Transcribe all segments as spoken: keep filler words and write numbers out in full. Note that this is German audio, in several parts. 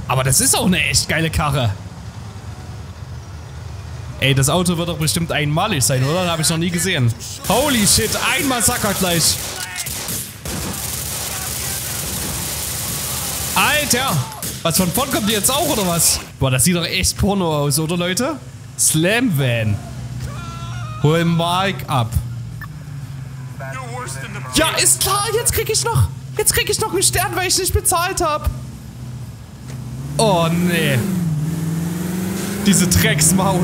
Aber das ist auch eine echt geile Karre. Ey, das Auto wird doch bestimmt einmalig sein, oder? Das habe ich noch nie gesehen. Holy shit, ein Massaker gleich. Alter! Was von vorn kommt die jetzt auch, oder was? Boah, das sieht doch echt Porno aus, oder Leute? Slam Van. Hol Mike ab. Ja, ist klar, jetzt krieg ich noch. Jetzt krieg ich noch einen Stern, weil ich nicht bezahlt habe. Oh, nee. Diese Drecksmaut.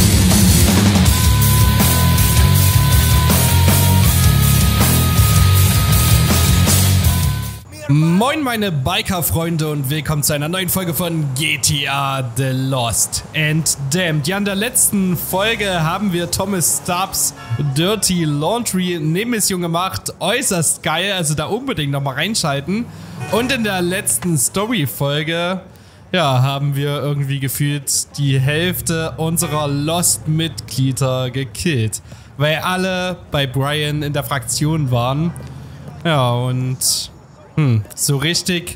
Moin meine Biker-Freunde und willkommen zu einer neuen Folge von G T A The Lost and Damned. Ja, in der letzten Folge haben wir Thomas Stubbs Dirty Laundry Nebenmission gemacht. Äußerst geil, also da unbedingt nochmal reinschalten. Und in der letzten Story-Folge, ja, haben wir irgendwie gefühlt die Hälfte unserer Lost-Mitglieder gekillt. Weil alle bei Brian in der Fraktion waren. Ja, und... Hm, so richtig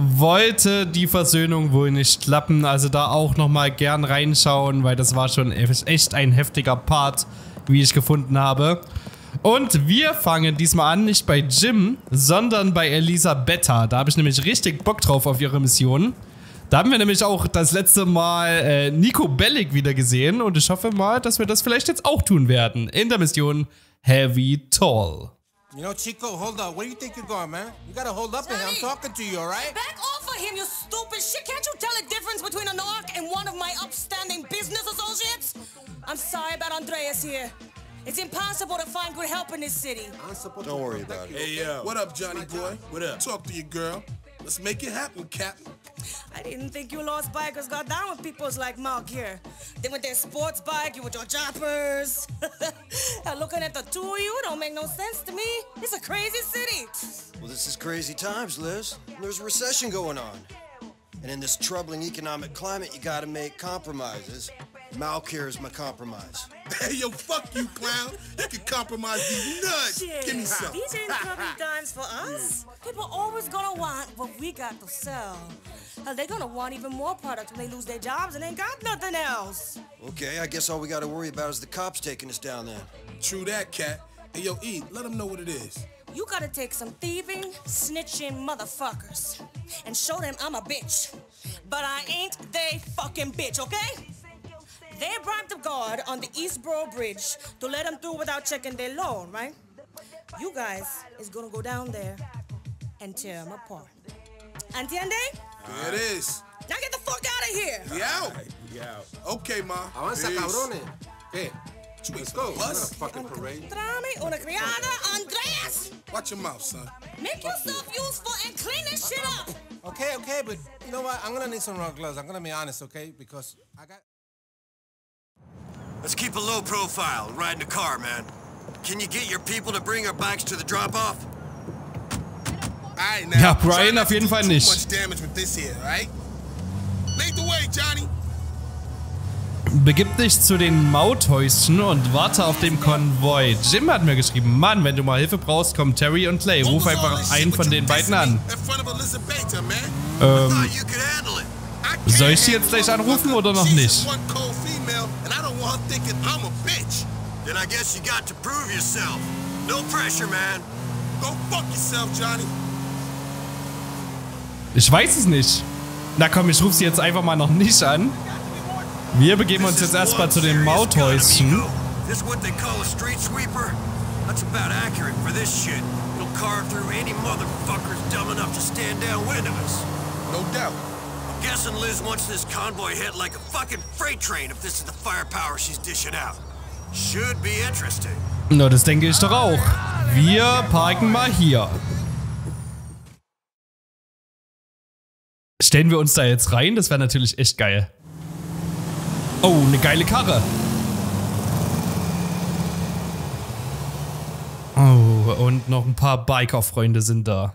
wollte die Versöhnung wohl nicht klappen, also da auch nochmal gern reinschauen, weil das war schon echt ein heftiger Part, wie ich gefunden habe. Und wir fangen diesmal an, nicht bei Jim, sondern bei Elisabetta. Da habe ich nämlich richtig Bock drauf auf ihre Mission. Da haben wir nämlich auch das letzte Mal äh, Niko Bellic wieder gesehen und ich hoffe mal, dass wir das vielleicht jetzt auch tun werden in der Mission Heavy Toll. You know, Chico, hold up. Where do you think you're going, man? You gotta hold up to him. I'm talking to you, all right? Back off of him, you stupid shit. Can't you tell a difference between a narc and one of my upstanding business associates? I'm sorry about Andreas here. It's impossible to find good help in this city. Don't worry about it. Hey, yo. What up, Johnny boy? What up? Talk to your girl. Let's make it happen, Captain. I didn't think you lost bikers got down with peoples like Mark here. They with their sports bike, you with your joppers. Now looking at the two of you, it don't make no sense to me. It's a crazy city. Well, this is crazy times, Liz. There's a recession going on. And in this troubling economic climate, you gotta make compromises. Malcare is my compromise. Hey, yo, fuck you, clown. You can compromise these nuts. Shit. Give me some. These ain't troubling times for us. People always gonna want what we got to sell. Hell, they're gonna want even more products when they lose their jobs and ain't got nothing else. Okay, I guess all we gotta worry about is the cops taking us down there. True that, cat. Hey, yo, E, let them know what it is. You gotta take some thieving, snitching motherfuckers and show them I'm a bitch. But I ain't they fucking bitch, okay? They bribed the guard on the Eastboro Bridge to let them through without checking their loan, right? You guys is gonna go down there and tear them apart. Entiende? There it is. Now get the fuck out of here! We out. We out. Okay, ma. Avanza, Peace. cabrones. Hey, let's go. Bus? Not a fucking parade. Encontrame una criada, Andreas! Watch your mouth, son. Make yourself useful and clean this shit up! Okay, okay, but you know what? I'm gonna need some rubber gloves. I'm gonna be honest, okay? Because I got... Let's keep a low profile and ride in the car, man. Can you get your people to bring our bikes to the drop-off? All right, now. Ja, Brian auf jeden Fall nicht. Too much damage with this here, right? Lead the way, Johnny. Begib dich zu den Mauthäuschen und warte auf dem Konvoi. Jim hat mir geschrieben, Mann, wenn du mal Hilfe brauchst, kommen Terry und Clay. Ruf einfach einen von den beiden an. Ähm, soll ich sie jetzt gleich anrufen oder noch nicht? Ich weiß es nicht. Na komm, ich rufe sie jetzt einfach mal noch nicht an. Wir begeben uns jetzt erstmal zu den Mauthäuschen. Guessing Liz wants this convoy hit like a fucking freight train if this is the firepower she's dishing out. Should be interesting. Na, das denke ich doch auch. Wir parken mal hier. Stellen wir uns da jetzt rein? Das wäre natürlich echt geil. Oh, eine geile Karre. Oh, und noch ein paar Biker-Freunde sind da.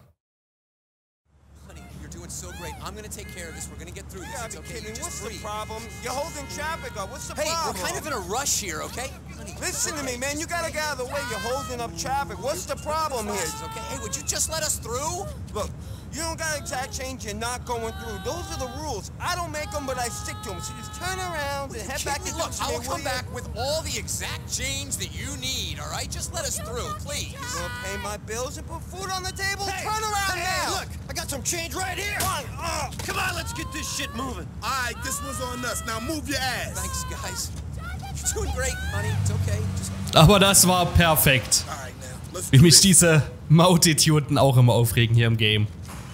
Hey, we're kind of in a rush here, okay? Listen to me, man. You gotta get out of the way. You're holding up traffic. What's the problem here? Okay, hey, would you just let us through? Look, You don't got exact change, you're not going through. Those are the rules. I don't make them, but I stick to them. So just turn around and head back to Look, Dixie, I'll will come ya? back with all the exact change that you need, all right? Just let us through, please. You gonna pay my bills and put food on the table? Hey, turn around hey, now! Look, I got some change right here. Come on, uh, Come on, let's get this shit moving. All right, this one's on us. Now move your ass. Thanks, guys. You're doing great, honey. It's okay. Just Aber das war perfekt. All right, now let's Wie do mich this. diese Mautidioten auch immer aufregen hier im Game.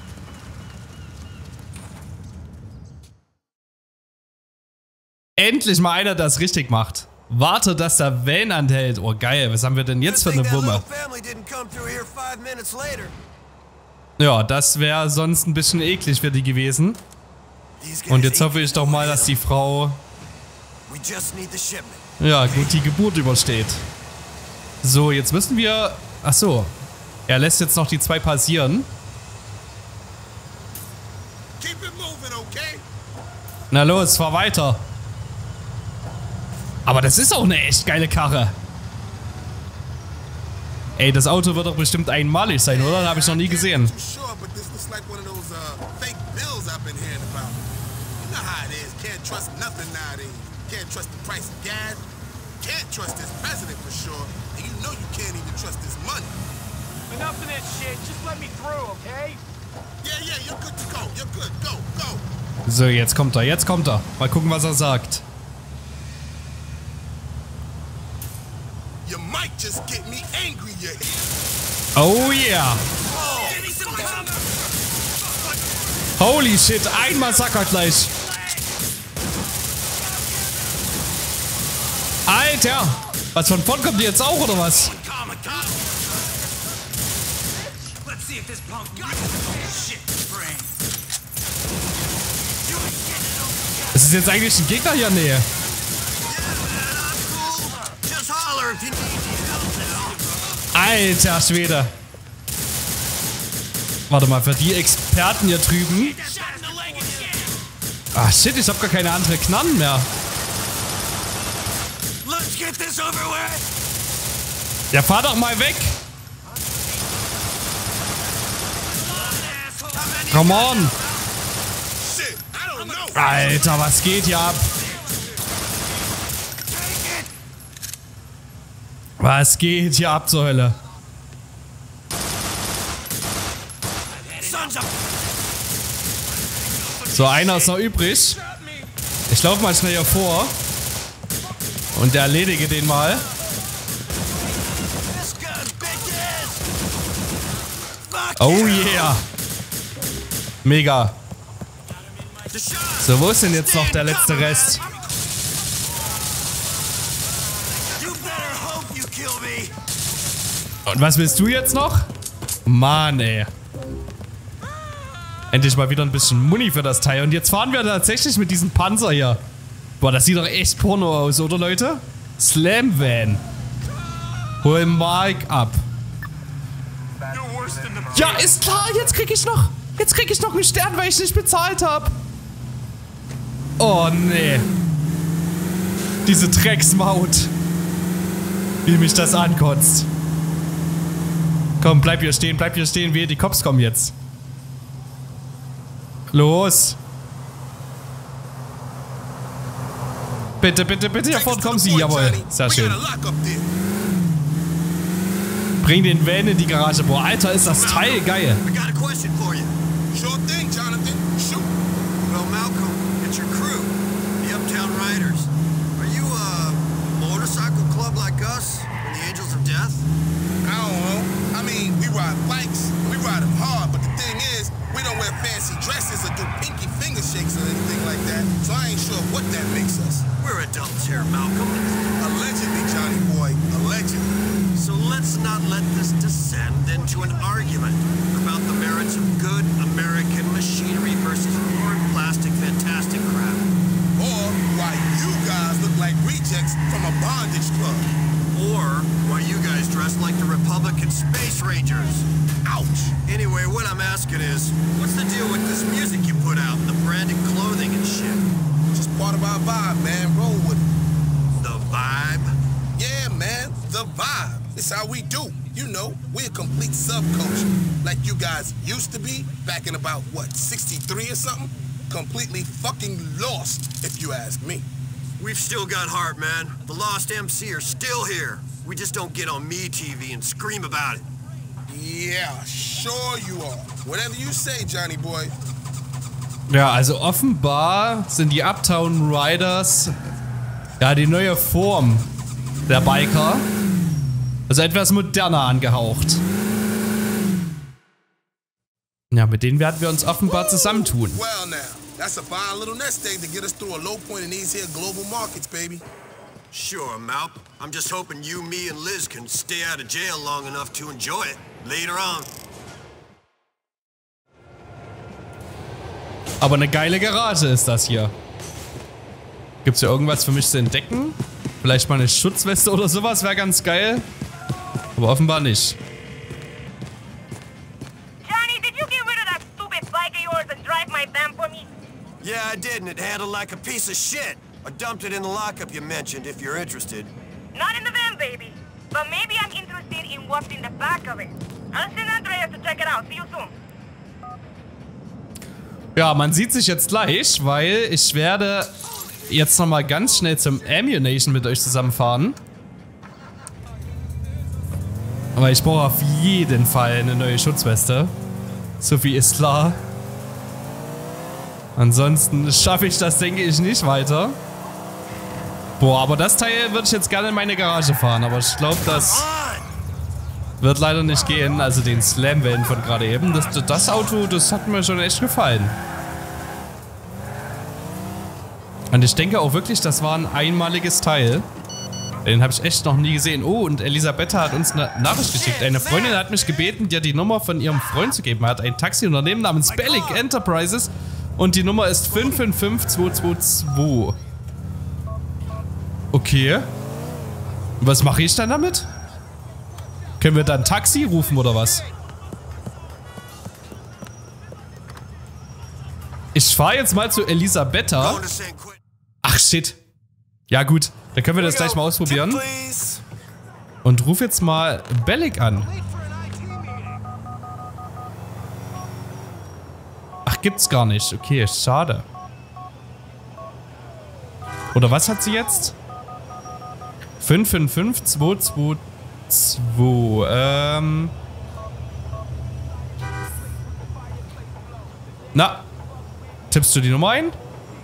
Endlich mal einer, der es richtig macht. Warte, dass der Van anhält. Oh geil, was haben wir denn jetzt für eine Wumme? Ja, das wäre sonst ein bisschen eklig für die gewesen. Und jetzt hoffe ich doch mal, dass die Frau ja gut die Geburt übersteht. So, jetzt müssen wir... Ach so. Er lässt jetzt noch die zwei passieren. Keep it moving, okay? Na los, fahr weiter. Aber das ist auch eine echt geile Karre. Ey, das Auto wird doch bestimmt einmalig sein, oder? Das habe ich noch nie gesehen. Sure, but this looks like one of those uh, fake bills I've been hearing about. You know how it is. Can't trust nothing nowadays. Can't trust the price of gas. Can't trust this president for sure. And you know you can't even trust this money. Enough of that shit. Just let me through, okay? Yeah, yeah, you're good to go. You're good. Go, go. So, jetzt kommt er, jetzt kommt er. Mal gucken, was er sagt. You might just get me angry, you hear? Oh yeah. Holy shit, ein Massaker gleich. Alter. Was von vorn kommt die jetzt auch, oder was? Ist es jetzt eigentlich ein Gegner hier? Nee. Alter Schwede. Warte mal, für die Experten hier drüben. Ah shit, ich hab gar keine andere Knarren mehr. Ja, fahr doch mal weg. Come on. Shit, I don't know. Alter, was geht hier ab? Was geht hier ab zur Hölle? So, einer ist noch übrig. Ich laufe mal schnell hier vor und erledige den mal. Oh yeah. Mega. So, wo ist denn jetzt noch der letzte Rest? Und was willst du jetzt noch? Mann, ey. Endlich mal wieder ein bisschen Muni für das Teil. Und jetzt fahren wir tatsächlich mit diesem Panzer hier. Boah, das sieht doch echt Porno aus, oder Leute? Slam Van. Hol Mark ab. Ja, ist klar. Jetzt krieg ich noch... Jetzt krieg ich noch einen Stern, weil ich nicht bezahlt habe. Oh, nee. Diese Drecksmaut. Wie mich das ankotzt. Komm, bleib hier stehen, bleib hier stehen, wehe, die Cops kommen jetzt. Los. Bitte, bitte, bitte, hier vorne kommen sie, jawohl. Sehr schön. Bring den Van in die Garage. Boah, Alter, ist das Teil geil. I got a question for you. Sure thing, Jonathan. Shoot. Well, Malcolm, it's your crew, the Uptown Riders. Are you a motorcycle club like us, or the Angels of Death? I don't know. I mean, we ride bikes, we ride them hard, but the thing is, we don't wear fancy dresses or do pinky finger shakes or anything like that, so I ain't sure what that makes us. We're adults here, Malcolm. Allegedly, Johnny boy, allegedly. So let's not let this descend into an argument about the merits of good American machinery versus foreign plastic fantastic crap. Or why you guys look like rejects from a bondage club. Or why you guys dress like the Republican Space Rangers. Ouch! Anyway, what I'm asking is, what's the deal with this music you put out, the branded clothing and shit? Just part of our vibe, man. Roll with it. The vibe? Yeah, man, the vibe. It's how we do. You You know, we're a complete subculture, like you guys used to be back in about, what, sixty-three or something? Completely fucking lost, if you ask me. We've still got heart, man. The Lost M C are still here. We just don't get on Me T V and scream about it. Yeah, sure you are. Whatever you say, Johnny boy. Ja, also offenbar sind die Uptown Riders ja die neue Form der Biker. Also etwas moderner angehaucht. Ja, mit denen werden wir uns offenbar zusammentun. Well now, that's a fine little nest egg to get us through a low point in these here global markets, baby. Sure, Malp. I'm just hoping you, me, and Liz can stay out of jail long enough to enjoy it later on. Aber eine geile Garage ist das hier. Gibt's hier irgendwas für mich zu entdecken? Vielleicht mal eine Schutzweste oder sowas wäre ganz geil. Aber offenbar nicht. Johnny, did you get rid of that stupid bike of yours and drive my van for me? Yeah, I did, and it handled like a piece of shit. I dumped it in the lockup you mentioned, if you're interested. Not in the van, baby. But maybe I'm interested in what's in the back of it. I'll send Andreas to check it out. See you soon. Ja, man sieht sich jetzt gleich, weil ich werde jetzt nochmal ganz schnell zum Ammunition mit euch zusammenfahren. Aber ich brauche auf jeden Fall eine neue Schutzweste. So viel ist klar. Ansonsten schaffe ich das, denke ich, nicht weiter. Boah, aber das Teil würde ich jetzt gerne in meine Garage fahren. Aber ich glaube, das wird leider nicht gehen. Also den Slam-Van von gerade eben. Das, das Auto, das hat mir schon echt gefallen. Und ich denke auch wirklich, das war ein einmaliges Teil. Den habe ich echt noch nie gesehen. Oh, und Elisabetta hat uns eine Nachricht geschickt. Eine Freundin hat mich gebeten, dir die Nummer von ihrem Freund zu geben. Er hat ein Taxiunternehmen namens Bellic Enterprises. Und die Nummer ist fünf fünf fünf zwei zwei zwei. Okay. Und was mache ich dann damit? Können wir dann Taxi rufen oder was? Ich fahre jetzt mal zu Elisabetta. Ach shit. Ja gut, dann können wir das gleich mal ausprobieren. Und ruf jetzt mal Bellic an. Ach, gibt's gar nicht. Okay, schade. Oder was hat sie jetzt? fünf fünf fünf zwei zwei zwei. Ähm. Na. Tippst du die Nummer ein?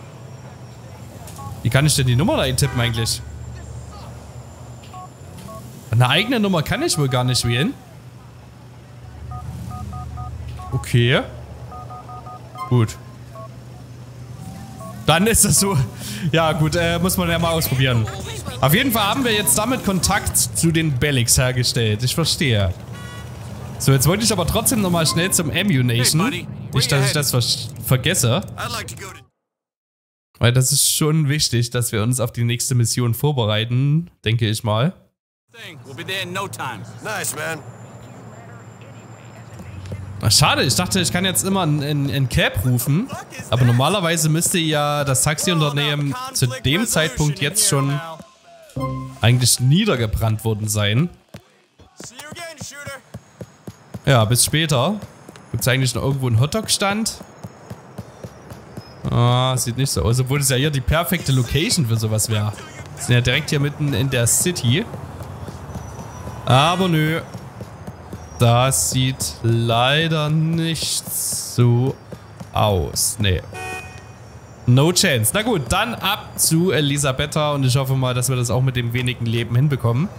Wie kann ich denn die Nummer da eintippen eigentlich? Eine eigene Nummer kann ich wohl gar nicht wählen. Okay. Gut. Dann ist das so. Ja gut, äh, muss man ja mal ausprobieren. Auf jeden Fall haben wir jetzt damit Kontakt zu den Bellics hergestellt. Ich verstehe. So, jetzt wollte ich aber trotzdem nochmal schnell zum Ammunition. Nicht, dass ich das ver vergesse. Weil das ist schon wichtig, dass wir uns auf die nächste Mission vorbereiten, denke ich mal. Nice, man. Ach, schade, ich dachte, ich kann jetzt immer einen Cab rufen. Aber normalerweise müsste ja das Taxiunternehmen zu dem Zeitpunkt jetzt schon eigentlich niedergebrannt worden sein. Ja, bis später. Gibt es eigentlich noch irgendwo einen Hotdog-Stand? Ah, sieht nicht so aus, obwohl es ja hier die perfekte Location für sowas wäre. Wir sind ja direkt hier mitten in der City. Aber nö. Das sieht leider nicht so aus. Nee. No chance. Na gut, dann ab zu Elisabetta und ich hoffe mal, dass wir das auch mit dem wenigen Leben hinbekommen.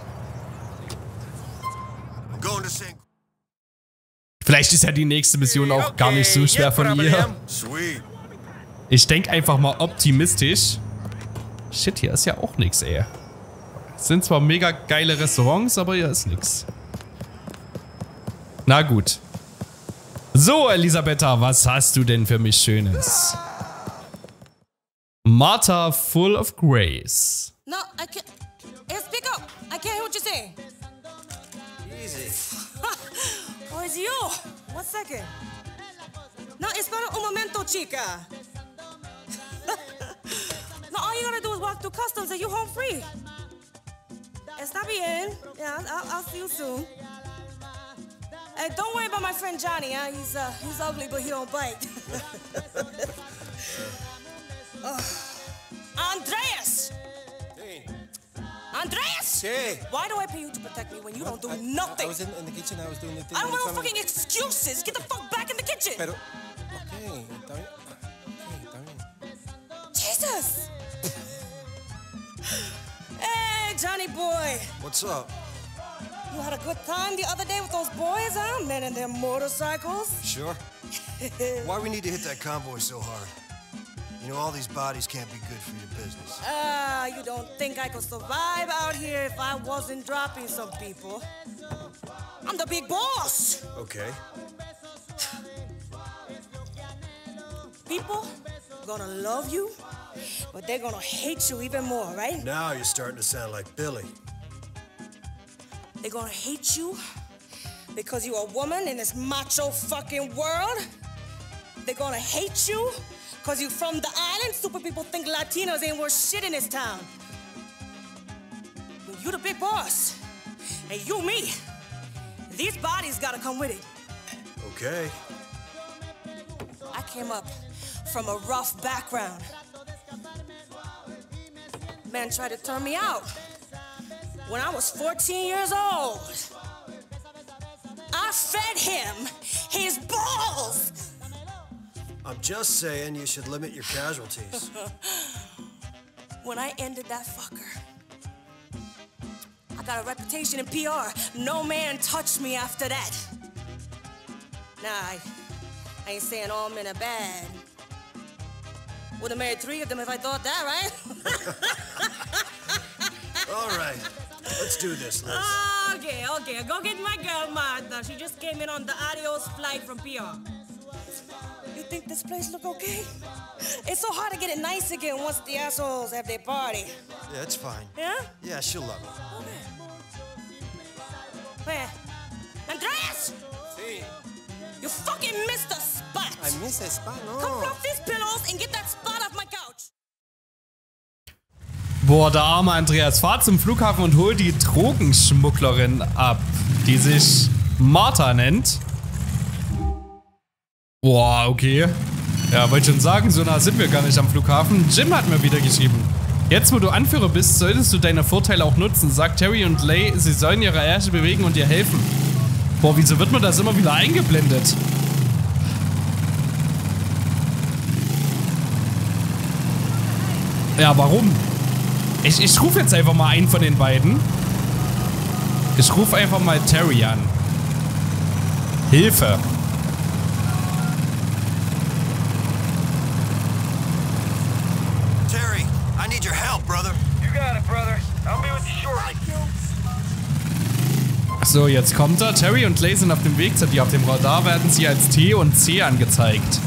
Vielleicht ist ja die nächste Mission auch gar nicht so schwer von ihr. Ich denke einfach mal optimistisch. Shit, hier ist ja auch nichts, ey. Es sind zwar mega geile Restaurants, aber hier ist nichts. Na gut. So, Elisabetta, was hast du denn für mich Schönes? Martha full of grace. No, I can't. Hey, speak up. I can't hear what you're saying. Easy. Oh, it's you. One second. No, espera un momento, chica. No, all you gotta do is walk through customs and you home free. Está bien. Yeah, I'll, I'll see you soon. Hey, don't worry about my friend Johnny, huh? He's, uh, he's ugly, but he don't bite. uh, Andreas! Hey. Andreas! Hey. Why do I pay you to protect me when you What? don't do I, nothing? I, I was in, in the kitchen, I was doing the thing. I don't with want no somebody. fucking excuses. Get the fuck back in the kitchen. Pero, okay, está bien. Okay, está bien. Jesus! Hey, Johnny boy. What's up? You had a good time the other day with those boys, huh? Men and their motorcycles. Sure. Why we need to hit that convoy so hard? You know, all these bodies can't be good for your business. Ah, uh, you don't think I could survive out here if I wasn't dropping some people? I'm the big boss. Okay. People gonna love you, but they're gonna hate you even more, right? Now you're starting to sound like Billy. They're gonna hate you because you're a woman in this macho fucking world. They're gonna hate you because you're from the island. Super people think Latinos ain't worth shit in this town. But you the big boss, and you me. These bodies gotta come with it. Okay. I came up from a rough background. Man tried to turn me out when I was fourteen years old. I fed him his balls. I'm just saying you should limit your casualties. When I ended that fucker, I got a reputation in P R. No man touched me after that. Nah, I, I ain't saying all men are bad. Would have married three of them if I thought that, right? All right. Let's do this, Liz. Okay, okay. Go get my girl, Martha. She just came in on the adios flight from P R. You think this place look okay? It's so hard to get it nice again once the assholes have their party. Yeah, it's fine. Yeah? Yeah, she'll love it. Okay. Where? Andreas! Sí. You fucking missed a spot! I miss a spot, no. Come off these pillows and get that spot off my couch! Boah, der arme Andreas. Fahr zum Flughafen und hol die Drogenschmugglerin ab, die sich Martha nennt. Boah, okay. Ja, wollte schon sagen, so nah sind wir gar nicht am Flughafen. Jim hat mir wieder geschrieben. Jetzt, wo du Anführer bist, solltest du deine Vorteile auch nutzen. Sagt Terry und Lay, sie sollen ihre Ärsche bewegen und dir helfen. Boah, wieso wird mir das immer wieder eingeblendet? Ja, warum? Ich, ich rufe jetzt einfach mal einen von den beiden. Ich rufe einfach mal Terry an. Hilfe. Terry, I need your help, brother. You got it, brother. I'll be with you shortly. So, jetzt kommt er. Terry und Lay sind auf dem Weg zu dir. Auf dem Radar werden sie als T und C angezeigt.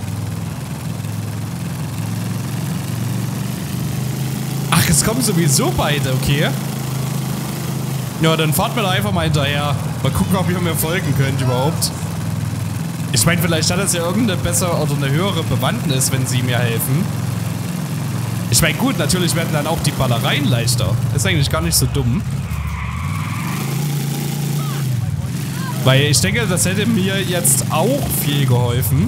Ach, es kommen sowieso beide, okay. Ja, dann fahrt mir da einfach mal hinterher. Mal gucken, ob ihr mir folgen könnt überhaupt. Ich meine, vielleicht hat es ja irgendeine bessere oder eine höhere Bewandtnis, wenn sie mir helfen. Ich meine, gut, natürlich werden dann auch die Ballereien leichter. Ist eigentlich gar nicht so dumm. Weil ich denke, das hätte mir jetzt auch viel geholfen.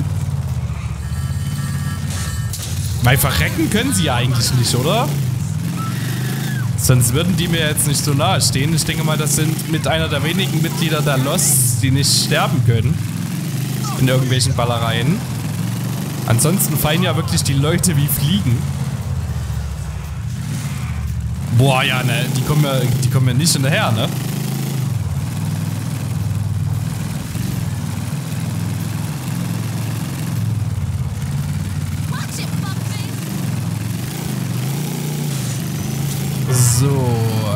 Weil verrecken können sie ja eigentlich nicht, oder? Sonst würden die mir jetzt nicht so nahe stehen. Ich denke mal, das sind mit einer der wenigen Mitglieder der Lost, die nicht sterben können. In irgendwelchen Ballereien. Ansonsten fallen ja wirklich die Leute wie Fliegen. Boah, ja, ne, die kommen ja, die kommen ja nicht hinterher, ne? So.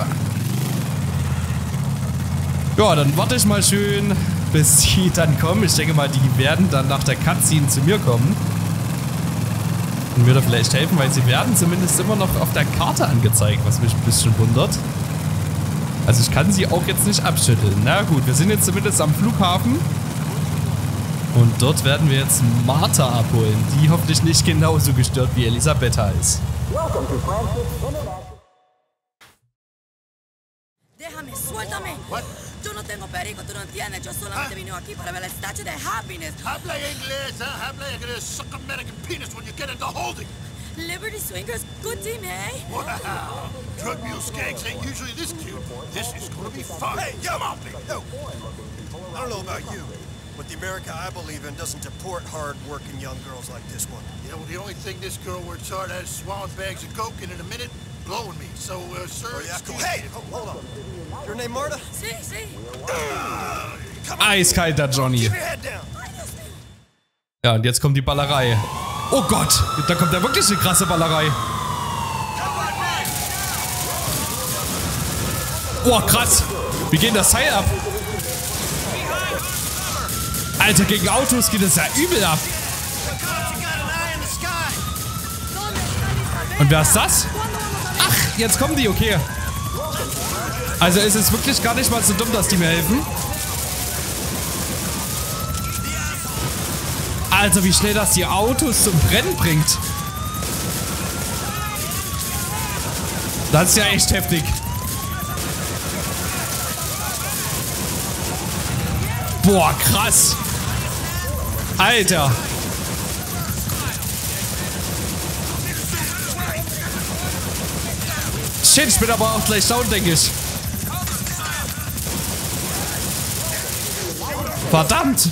Ja, dann warte ich mal schön, bis sie dann kommen. Ich denke mal, die werden dann nach der Cutscene zu mir kommen. Und mir da vielleicht helfen, weil sie werden zumindest immer noch auf der Karte angezeigt, was mich ein bisschen wundert. Also ich kann sie auch jetzt nicht abschütteln. Na gut, wir sind jetzt zumindest am Flughafen. Und dort werden wir jetzt Martha abholen, die hoffentlich nicht genauso gestört wie Elisabetta ist. Welcome to Francis International. Déjame, suéltame. What? Yo no tengo perico, tú no entiendes. Yo solamente vine aquí para ver la estatua de happiness. Habla inglés, huh? Habla inglés. Suck American penis when you get into holding. Liberty Swingers, good team, eh? Wow. Drug mule skanks ain't usually this cute. This is gonna be fun. Hey, yo, Come on, baby. yo. I don't know about you, but the America I believe in doesn't deport hard-working young girls like this one. Yeah, well, the only thing this girl works hard at is swallowing bags of coke and in a minute, blowing me. So, uh, sir... Oh, yeah, cool. Hey, oh, hold on. Your name Marta? Sí, sí. Eiskalter Johnny. Keep your head down. Ja, und jetzt kommt die Ballerei. Oh Gott, da kommt ja wirklich eine krasse Ballerei. Oh, krass. Wie geht das Teil ab? Alter, gegen Autos geht es ja übel ab. Und wer ist das? Ach, jetzt kommen die, okay. Also ist es wirklich gar nicht mal so dumm, dass die mir helfen. Alter, wie schnell das die Autos zum Brennen bringt. Das ist ja echt heftig. Boah, krass. Alter. Shit, ich bin aber auch gleich down, denke ich. Verdammt.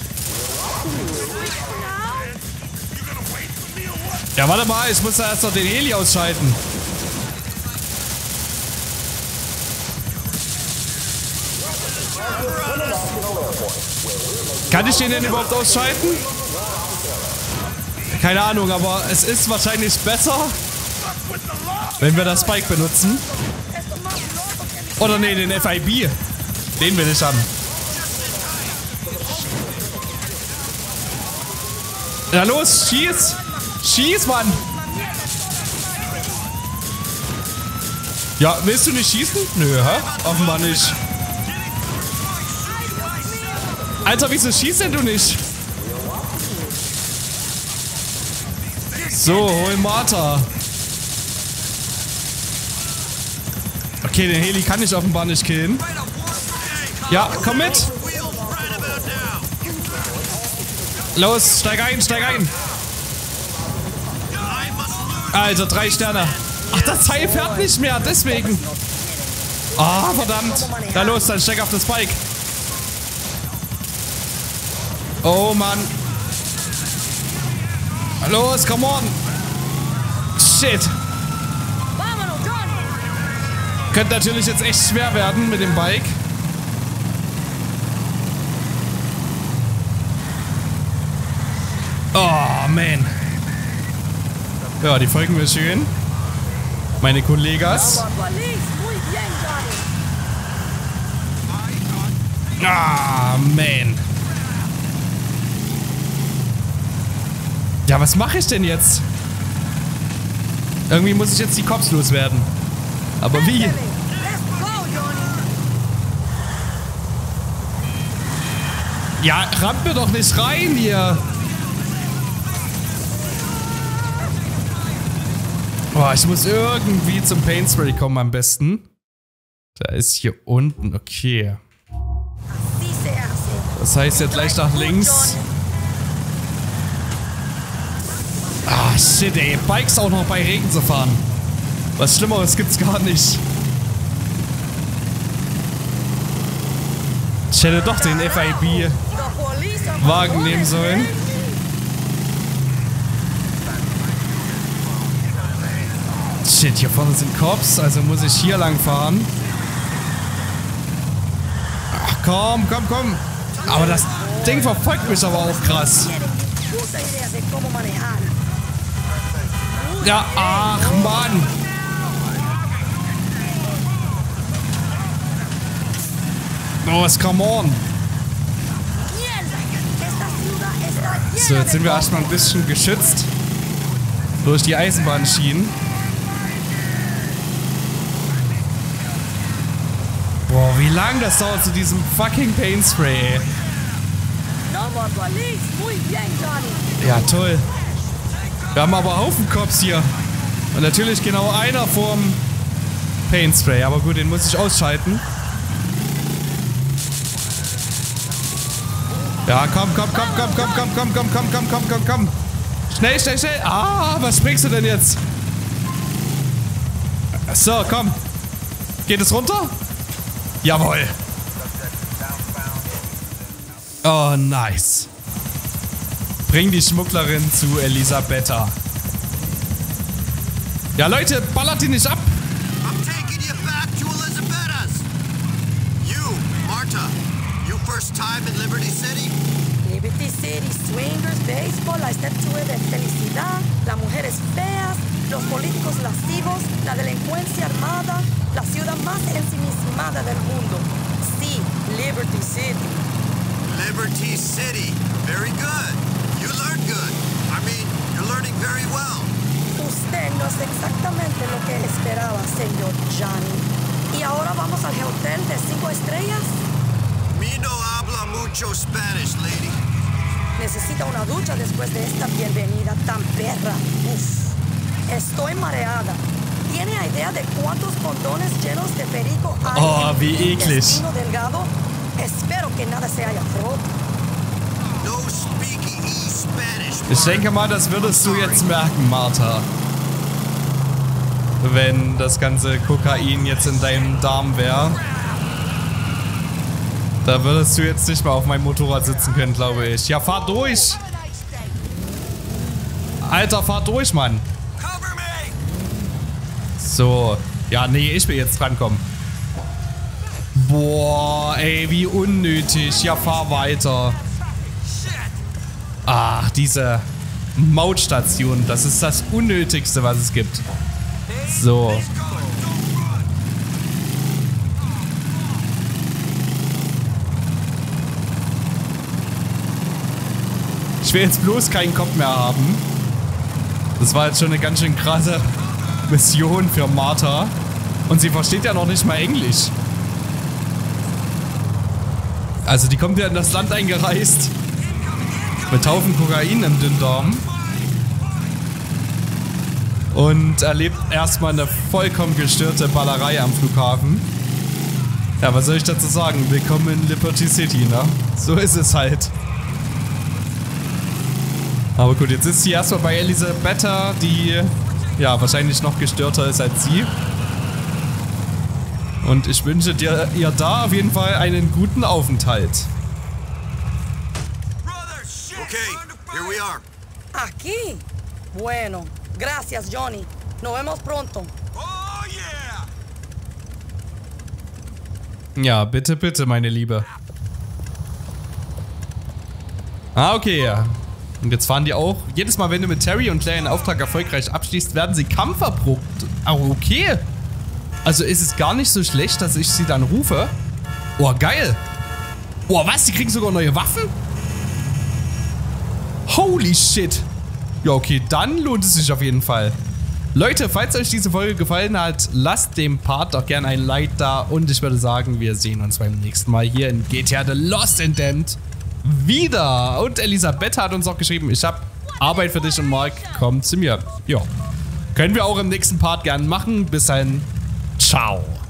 Ja, warte mal, ich muss da erst noch den Heli ausschalten. Kann ich den denn überhaupt ausschalten? Keine Ahnung, aber es ist wahrscheinlich besser, wenn wir das Spike benutzen. Oder nee, den F I B. Den will ich haben. Na los, schieß! Schieß, Mann! Ja, willst du nicht schießen? Nö, hä? Offenbar nicht. Alter, wieso schießt denn du nicht? So, hol Martha. Okay, den Heli kann ich offenbar nicht killen. Ja, komm mit. Los, steig ein, steig ein. Alter, drei Sterne. Ach, das Teil fährt nicht mehr, deswegen. Ah, oh, verdammt. Na los, dann steig auf das Bike. Oh, Mann. Los, come on. Shit. Könnte natürlich jetzt echt schwer werden mit dem Bike. Oh, man. Ja, die folgen mir schön. Meine Kollegas. Ah, man. Ja, was mache ich denn jetzt? Irgendwie muss ich jetzt die Cops loswerden. Aber wie? Ja, rammt mir doch nicht rein hier. Boah, ich muss irgendwie zum Paint Spray kommen am besten. Da ist hier unten, okay. Das heißt jetzt gleich nach links. Ah, shit, ey. Bikes auch noch bei Regen zu fahren. Was Schlimmeres gibt's gar nicht. Ich hätte doch den F I B-Wagen nehmen sollen. Shit, hier vorne sind Cops, also muss ich hier lang fahren. Ach komm, komm, komm. Aber das Ding verfolgt mich aber auch krass. Ja, ach Mann. Los, come on. So, jetzt sind wir erstmal ein bisschen geschützt durch die Eisenbahnschienen. Boah, wie lang das dauert zu diesem fucking Paint Spray, ey. Ja, toll. Wir haben aber Haufen Cops hier. Und natürlich genau einer vorm Paint Spray. Aber gut, den muss ich ausschalten. Ja, komm, komm, komm, komm, komm, komm, komm, komm, komm, komm, komm, komm, komm. Schnell, schnell, schnell. Ah, was springst du denn jetzt? So, komm. Geht es runter? Jawohl. Oh, nice. Bring die Schmugglerin zu Elisabetta. Ja, Leute, ballert die nicht ab. I'm taking you back to Elisabetta's. You, Marta, you first time in Liberty City? Liberty City, swingers, baseball, la estatua de felicidad, las mujeres feas, los políticos lascivos, la delincuencia armada, la ciudad más ensimismada del mundo. Sí, Liberty City. Liberty City. Very good. You learned good. I mean, you're learning very well. Usted no es exactamente lo que esperaba, señor Johnny. ¿Y ahora vamos al hotel de cinco estrellas? Me no habla mucho Spanish, lady. Necesita una ducha después de esta bienvenida tan perra. Uf. Estoy mareada. ¿Tiene idea de cuántos condones llenos de perico hay Oh, en wie mi eklig. intestino delgado? Espero que nada se haya roto. No speaking e Spanish. Ich denke mal, das würdest du jetzt merken, Martha. Wenn das ganze Kokain jetzt in deinem Darm wäre. Da würdest du jetzt nicht mal auf meinem Motorrad sitzen können, glaube ich. Ja, fahr durch. Alter, fahr durch, Mann. So. Ja, nee, ich will jetzt drankommen. Boah, ey, wie unnötig. Ja, fahr weiter. Ach, diese Mautstation. Das ist das Unnötigste, was es gibt. So. Ich will jetzt bloß keinen Kopf mehr haben. Das war jetzt schon eine ganz schön krasse Mission für Martha. Und sie versteht ja noch nicht mal Englisch. Also die kommt ja in das Land eingereist. Mit Haufen Kokain im Dünndarm. Und erlebt erstmal eine vollkommen gestörte Ballerei am Flughafen. Ja, was soll ich dazu sagen? Willkommen in Liberty City, ne? So ist es halt. Aber gut, jetzt ist sie erstmal bei Elisabetta, die ja wahrscheinlich noch gestörter ist als sie. Und ich wünsche dir ihr da auf jeden Fall einen guten Aufenthalt. Okay, here we are. Aquí. Bueno, gracias, Johnny. Nos vemos pronto. Oh, yeah! Ja, bitte, bitte, meine Liebe. Ah, okay, ja. Und jetzt fahren die auch. Jedes Mal, wenn du mit Terry und Claire einen Auftrag erfolgreich abschließt, werden sie kampferprobt. Aber okay. Also ist es gar nicht so schlecht, dass ich sie dann rufe. Oh, geil. Oh, was? Die kriegen sogar neue Waffen? Holy shit. Ja, okay, dann lohnt es sich auf jeden Fall. Leute, falls euch diese Folge gefallen hat, lasst dem Part doch gerne ein Like da. Und ich würde sagen, wir sehen uns beim nächsten Mal hier in G T A The Lost and Damned wieder. Und Elisabetta hat uns auch geschrieben, ich habe Arbeit für dich und Mark, komm zu mir. Ja, können wir auch im nächsten Part gerne machen. Bis dahin, ciao.